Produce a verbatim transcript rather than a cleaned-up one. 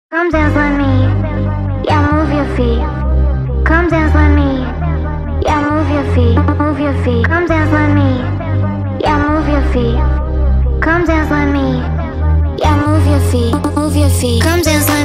Come dance with me, yeah, move your feet. Come dance with me, yeah, move your feet, move your feet. Come dance with me, yeah, move your feet. Come dance with me, yeah, move your feet, move your feet. Come dance with